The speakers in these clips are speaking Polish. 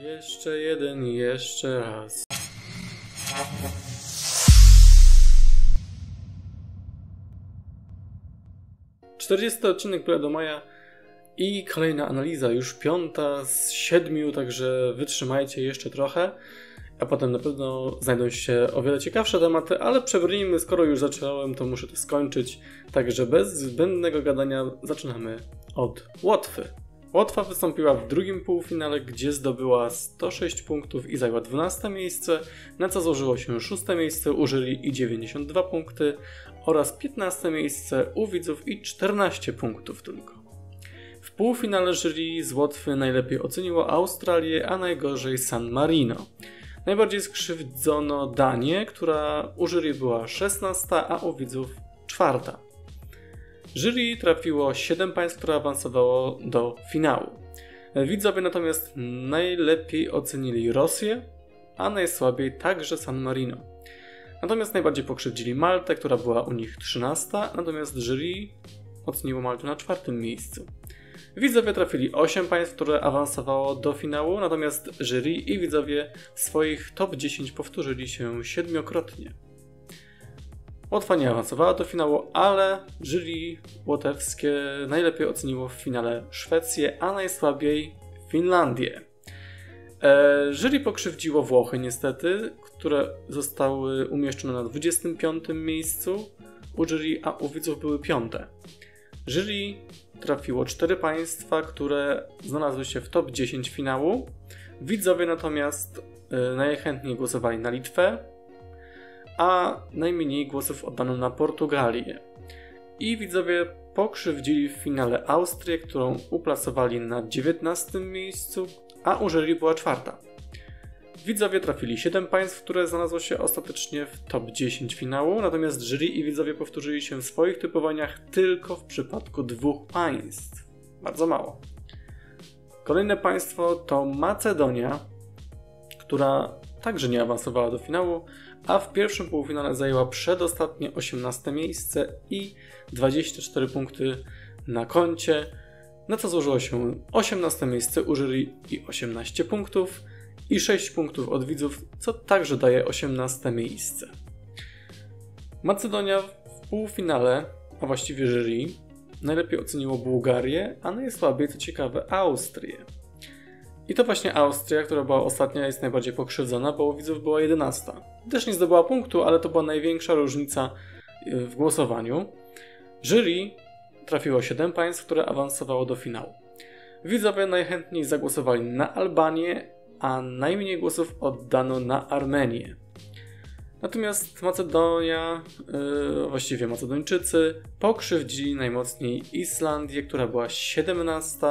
Jeszcze jeden i jeszcze raz. Czterdziesty odcinek Byle do Maja i kolejna analiza, już 5 z 7, także wytrzymajcie jeszcze trochę, a potem na pewno znajdą się o wiele ciekawsze tematy, ale przebrnijmy, skoro już zacząłem, to muszę to skończyć, także bez zbędnego gadania zaczynamy od Łotwy. Łotwa wystąpiła w drugim półfinale, gdzie zdobyła 106 punktów i zajęła 12 miejsce, na co złożyło się 6 miejsce u jury i 92 punkty oraz 15 miejsce u widzów i 14 punktów tylko. W półfinale jury z Łotwy najlepiej oceniło Australię, a najgorzej San Marino. Najbardziej skrzywdzono Danię, która u jury była 16, a u widzów 4. Jury trafiło 7 państw, które awansowało do finału. Widzowie natomiast najlepiej ocenili Rosję, a najsłabiej także San Marino. Natomiast najbardziej pokrzywdzili Maltę, która była u nich 13, natomiast jury oceniło Maltę na 4. miejscu. Widzowie trafili 8 państw, które awansowało do finału, natomiast jury i widzowie w swoich top 10 powtórzyli się 7-krotnie. Łotwa nie awansowała do finału, ale jury łotewskie najlepiej oceniło w finale Szwecję, a najsłabiej Finlandię. Jury pokrzywdziło Włochy niestety, które zostały umieszczone na 25. miejscu u jury, a u widzów były 5. Jury trafiło 4 państwa, które znalazły się w top 10 finału. Widzowie natomiast najchętniej głosowali na Litwę, a najmniej głosów oddano na Portugalię. I widzowie pokrzywdzili w finale Austrię, którą uplasowali na 19. miejscu, a u jury była 4. Widzowie trafili 7 państw, które znalazło się ostatecznie w top 10 finału, natomiast jury i widzowie powtórzyli się w swoich typowaniach tylko w przypadku 2 państw. Bardzo mało. Kolejne państwo to Macedonia, która także nie awansowała do finału, a w pierwszym półfinale zajęła przedostatnie 18 miejsce i 24 punkty na koncie, na co złożyło się 18 miejsce u jury i 18 punktów i 6 punktów od widzów, co także daje 18 miejsce. Macedonia w półfinale, a właściwie jury, najlepiej oceniło Bułgarię, a najsłabiej, co ciekawe, Austrię. I to właśnie Austria, która była ostatnia, jest najbardziej pokrzywdzona, bo u widzów była 11. Też nie zdobyła punktu, ale to była największa różnica w głosowaniu. Jury trafiło 7 państw, które awansowało do finału. Widzowie najchętniej zagłosowali na Albanię, a najmniej głosów oddano na Armenię. Natomiast Macedonia, właściwie Macedończycy, pokrzywdzili najmocniej Islandię, która była 17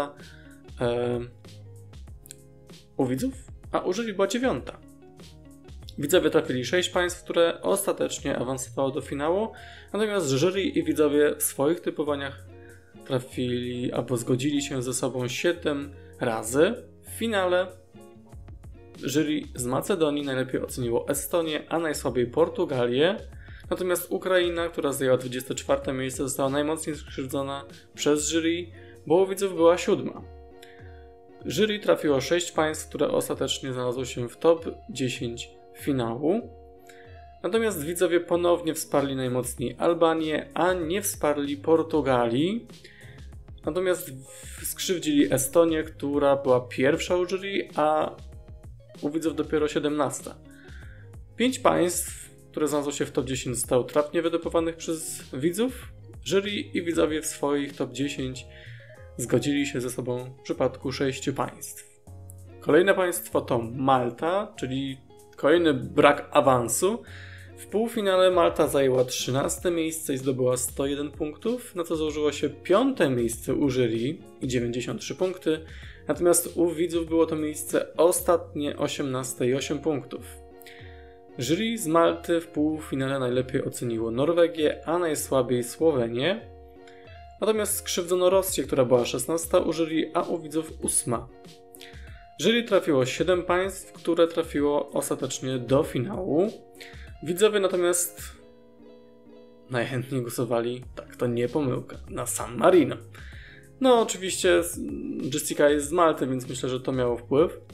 u widzów, a u jury była 9. Widzowie trafili 6 państw, które ostatecznie awansowało do finału, natomiast jury i widzowie w swoich typowaniach trafili albo zgodzili się ze sobą 7 razy. W finale jury z Macedonii najlepiej oceniło Estonię, a najsłabiej Portugalię, natomiast Ukraina, która zajęła 24. miejsce, została najmocniej skrzywdzona przez jury, bo u widzów była 7. Jury trafiło 6 państw, które ostatecznie znalazło się w top 10 finału. Natomiast widzowie ponownie wsparli najmocniej Albanię, a nie wsparli Portugalii. Natomiast skrzywdzili Estonię, która była pierwsza u jury, a u widzów dopiero 17. 5 państw, które znalazło się w top 10, zostało trafnie wytypowanych przez widzów. Jury i widzowie w swoich top 10 zgodzili się ze sobą w przypadku 6 państw. Kolejne państwo to Malta, czyli kolejny brak awansu. W półfinale Malta zajęła 13 miejsce i zdobyła 101 punktów, na co złożyło się 5. miejsce u jury i 93 punkty, natomiast u widzów było to miejsce ostatnie 18 i 8 punktów. Jury z Malty w półfinale najlepiej oceniło Norwegię, a najsłabiej Słowenię. Natomiast skrzywdzono Rosję, która była 16 u jury, a u widzów 8. Jury trafiło 7 państw, które trafiło ostatecznie do finału. Widzowie natomiast najchętniej głosowali, tak to nie pomyłka, na San Marino. No oczywiście Jessica jest z Malty, więc myślę, że to miało wpływ.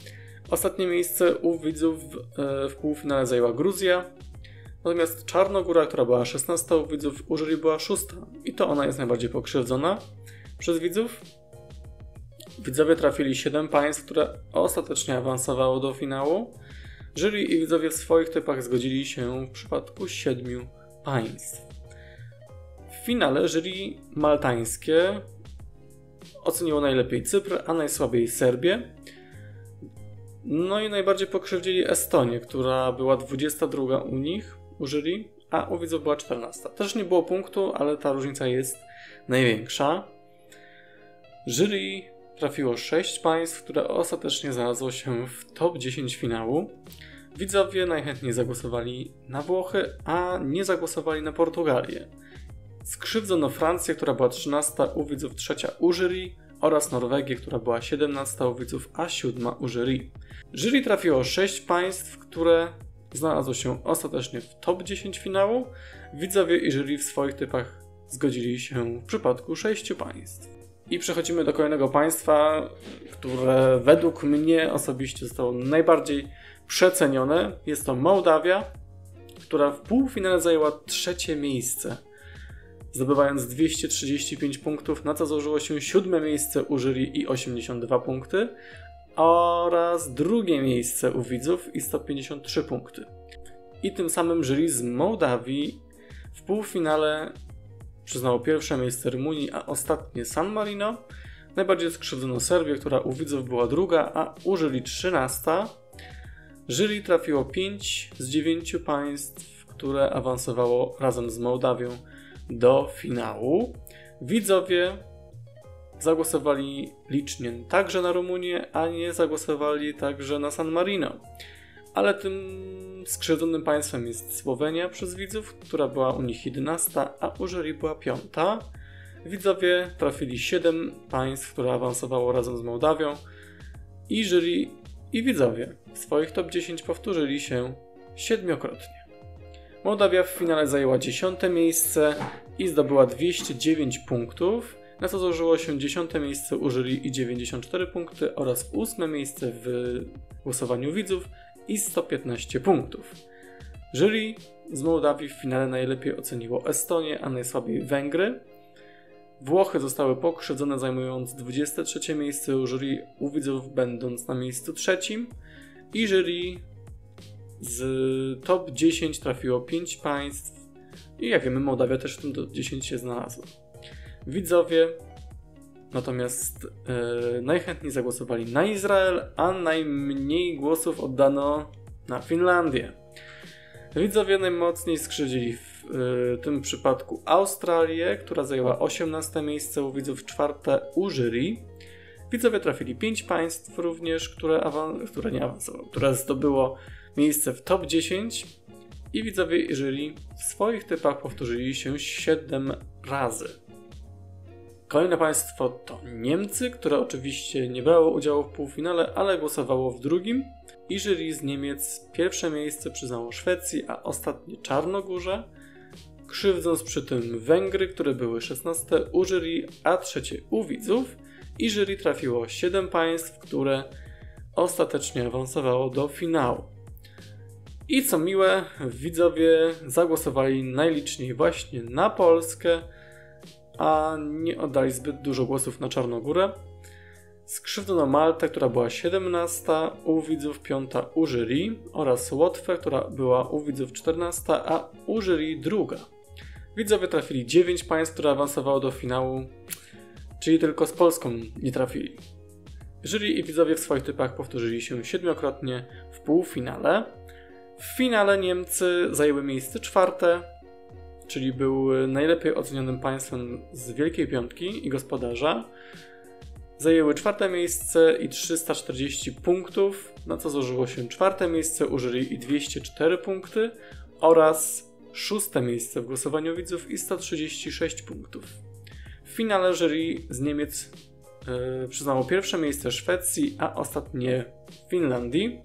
Ostatnie miejsce u widzów w półfinale zajęła Gruzja. Natomiast Czarnogóra, która była 16 u widzów, u jury była 6. I to ona jest najbardziej pokrzywdzona przez widzów. Widzowie trafili 7 państw, które ostatecznie awansowało do finału. Jury i widzowie w swoich typach zgodzili się w przypadku 7 państw. W finale jury maltańskie oceniło najlepiej Cypr, a najsłabiej Serbię. No i najbardziej pokrzywdzili Estonię, która była 22 u nich, u jury, a u widzów była 14. Też nie było punktu, ale ta różnica jest największa. Jury trafiło 6 państw, które ostatecznie znalazło się w top 10 finału. Widzowie najchętniej zagłosowali na Włochy, a nie zagłosowali na Portugalię. Skrzywdzono Francję, która była 13 u widzów, 3 u jury, oraz Norwegię, która była 17 u widzów, a 7 u jury. Jury trafiło 6 państw, które znalazło się ostatecznie w top 10 finału. Widzowie i jury w swoich typach zgodzili się w przypadku 6 państw. I przechodzimy do kolejnego państwa, które według mnie osobiście zostało najbardziej przecenione. Jest to Mołdawia, która w półfinale zajęła 3. miejsce, zdobywając 235 punktów, na co złożyło się 7 miejsce u jury i 82 punkty oraz 2 miejsce u widzów i 153 punkty. I tym samym jury z Mołdawii w półfinale przyznało pierwsze miejsce Rumunii, a ostatnie San Marino. Najbardziej skrzywdzono Serbię, która u widzów była 2, a u jury 13. Jury trafiło 5 z 9 państw, które awansowało razem z Mołdawią do finału. Widzowie zagłosowali licznie także na Rumunię, a nie zagłosowali także na San Marino. Ale tym skrzywdzonym państwem jest Słowenia przez widzów, która była u nich 11, a u jury była 5. Widzowie trafili 7 państw, które awansowało razem z Mołdawią. I jury i widzowie w swoich top 10 powtórzyli się 7-krotnie. Mołdawia w finale zajęła 10. miejsce i zdobyła 209 punktów, na co złożyło się 10. miejsce u jury i 94 punkty oraz 8. miejsce w głosowaniu widzów i 115 punktów. Jury z Mołdawii w finale najlepiej oceniło Estonię, a najsłabiej Węgry. Włochy zostały pokrzywdzone, zajmując 23. miejsce u jury, u widzów będąc na miejscu 3. I jury z top 10 trafiło 5 państw i jak wiemy, Mołdawia też w tym top 10 się znalazła. Widzowie natomiast najchętniej zagłosowali na Izrael, a najmniej głosów oddano na Finlandię. Widzowie najmocniej skrzywdzili w tym przypadku Australię, która zajęła 18. miejsce u widzów, 4. u jury. Widzowie trafili 5 państw również, które zdobyło miejsce w top 10 i widzowie i jury w swoich typach powtórzyli się 7 razy. Kolejne państwo to Niemcy, które oczywiście nie brało udziału w półfinale, ale głosowało w drugim. I jury z Niemiec pierwsze miejsce przyznało Szwecji, a ostatnie Czarnogórze, krzywdząc przy tym Węgry, które były 16 u jury, a 3 u widzów. I jury trafiło 7 państw, które ostatecznie awansowało do finału. I co miłe, widzowie zagłosowali najliczniej właśnie na Polskę, a nie oddali zbyt dużo głosów na Czarnogórę. Skrzywdzono Maltę, która była 17 u widzów, 5 u jury, oraz Łotwę, która była u widzów 14, a u jury 2. Widzowie trafili 9 państw, które awansowało do finału, czyli tylko z Polską nie trafili. Jury i widzowie w swoich typach powtórzyli się 7-krotnie w półfinale. W finale Niemcy zajęły miejsce 4, czyli były najlepiej ocenionym państwem z Wielkiej Piątki i gospodarza. Zajęły 4. miejsce i 340 punktów, na co złożyło się 4. miejsce u jury i 204 punkty oraz 6. miejsce w głosowaniu widzów i 136 punktów. W finale jury z Niemiec przyznało pierwsze miejsce Szwecji, a ostatnie Finlandii.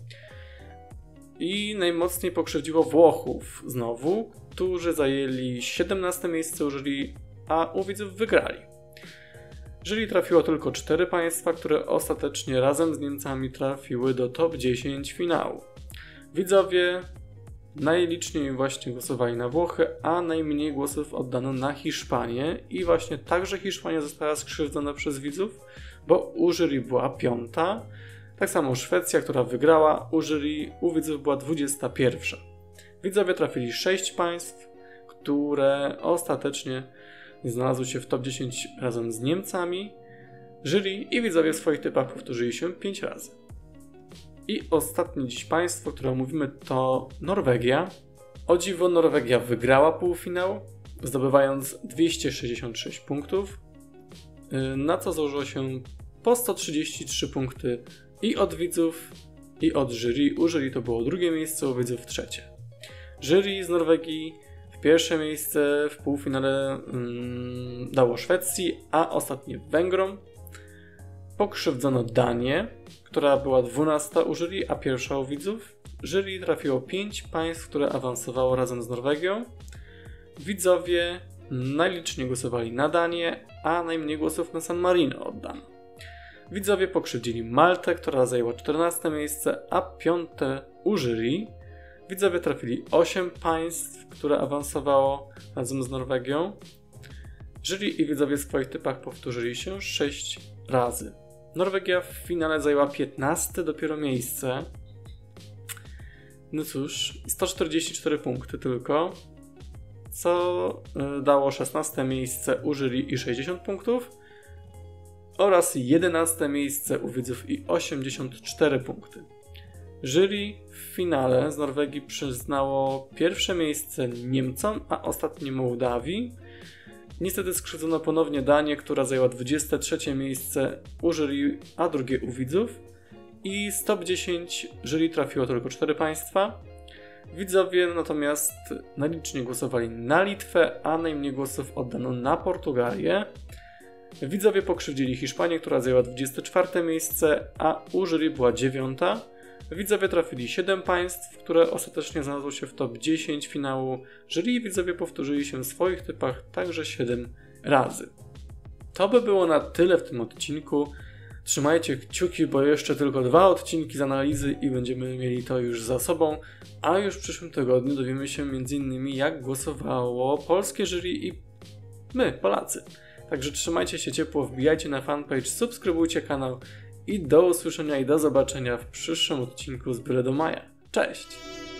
I najmocniej pokrzywdziło Włochów znowu, którzy zajęli 17. miejsce u jury, a u widzów wygrali. Jury trafiło tylko 4 państwa, które ostatecznie razem z Niemcami trafiły do top 10 finału. Widzowie najliczniej właśnie głosowali na Włochy, a najmniej głosów oddano na Hiszpanię i właśnie także Hiszpania została skrzywdzona przez widzów, bo u jury była 5. Tak samo Szwecja, która wygrała, u jury u widzów była 21. Widzowie trafili 6 państw, które ostatecznie znalazły się w top 10 razem z Niemcami. Jury i widzowie w swoich typach powtórzyli się 5 razy. I ostatnie dziś państwo, które omówimy, to Norwegia. O dziwo Norwegia wygrała półfinał, zdobywając 266 punktów, na co założyło się po 133 punkty i od widzów, i od jury. U jury to było drugie miejsce, u widzów trzecie. Jury z Norwegii w pierwsze miejsce w półfinale dało Szwecji, a ostatnie Węgrom. Pokrzywdzono Danię, która była 12 u jury, a pierwsza u widzów. Jury trafiło 5 państw, które awansowało razem z Norwegią. Widzowie najliczniej głosowali na Danię, a najmniej głosów na San Marino oddano. Widzowie pokrzywdzili Maltę, która zajęła 14 miejsce, a 5 u jury. Widzowie trafili 8 państw, które awansowało razem z Norwegią. Jury i widzowie w swoich typach powtórzyli się 6 razy. Norwegia w finale zajęła 15 dopiero miejsce. No cóż, 144 punkty tylko, co dało 16 miejsce u jury i 60 punktów oraz 11 miejsce u widzów i 84 punkty. Jury w finale z Norwegii przyznało pierwsze miejsce Niemcom, a ostatnie Mołdawii. Niestety skrzywdzono ponownie Danię, która zajęła 23 miejsce u jury, a drugie u widzów. I z top 10 jury trafiło tylko 4 państwa. Widzowie natomiast najliczniej głosowali na Litwę, a najmniej głosów oddano na Portugalię. Widzowie pokrzywdzili Hiszpanię, która zajęła 24 miejsce, a u jury była 9. Widzowie trafili 7 państw, które ostatecznie znalazło się w top 10 finału. Jury i widzowie powtórzyli się w swoich typach także 7 razy. To by było na tyle w tym odcinku. Trzymajcie kciuki, bo jeszcze tylko 2 odcinki z analizy i będziemy mieli to już za sobą. A już w przyszłym tygodniu dowiemy się m.in. jak głosowało polskie jury i my, Polacy. Także trzymajcie się ciepło, wbijajcie na fanpage, subskrybujcie kanał i do usłyszenia i do zobaczenia w przyszłym odcinku z Byle do Maja. Cześć!